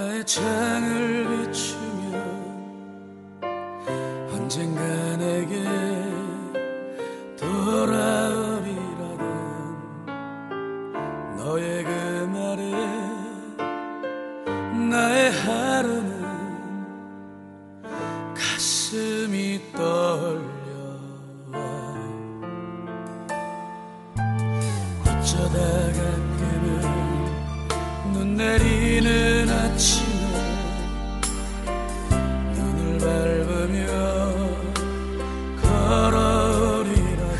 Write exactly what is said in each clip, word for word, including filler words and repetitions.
나의 창을 비추면 언젠가 내게 돌아오리라던 너의 그 말에 나의 하루는 가슴이 떨려와. 어쩌다 가끔은 눈 내리는 아침에 눈을 밟으며 걸어오리라던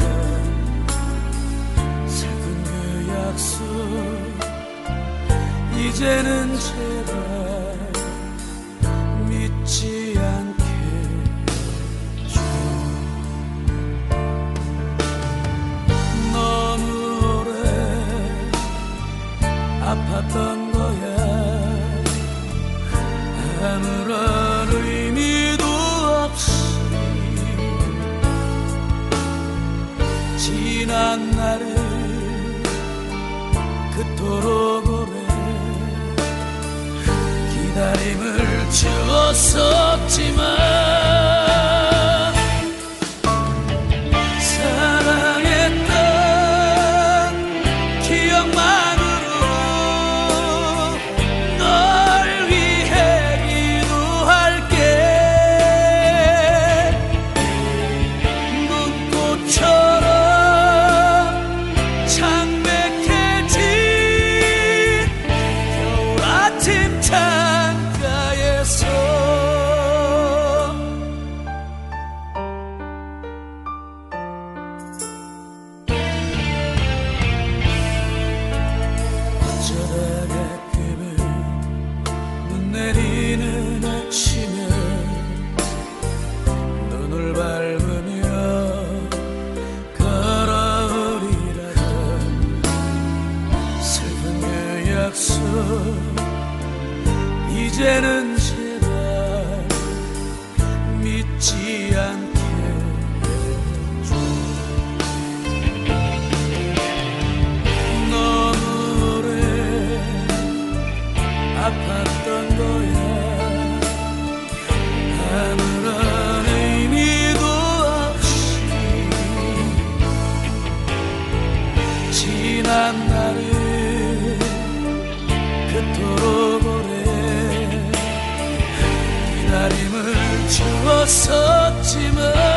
슬픈 그 약속 이제는 제발 믿지 않게 해줘. 너무 오래 아팠던 거야. 아무런 의미도 없이 지난 날을 그토록 오래 기다림을 주었었지만 사랑했던 기억만으로 널 위해 기도할게. 눈꽃처럼 창백해진 겨울 아침 창가에서 어쩌다 가끔은 눈 내리는 아침에 눈을 밟으며 걸어오리라던 슬픈 그 약속 이제는 제발 믿지 않게 해줘. 너무 오래 아팠던 거야. 아무런 의미도 없이 지난 날을 그토록 오래 기다림을 주었었지만